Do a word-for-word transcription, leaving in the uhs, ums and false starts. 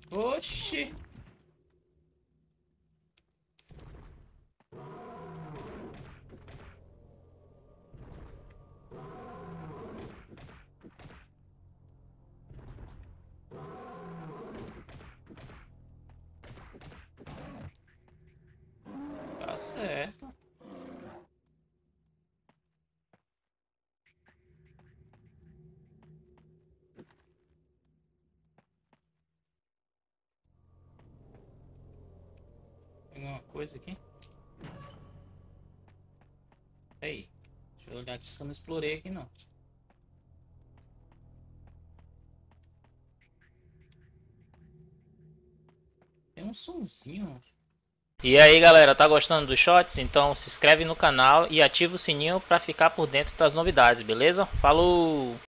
Oxi. Tá certo. Tem alguma coisa aqui? Ei, deixa eu olhar aqui que eu não explorei aqui não. Tem um sonzinho. E aí galera, tá gostando dos shots? Então se inscreve no canal e ativa o sininho para ficar por dentro das novidades, beleza? Falou!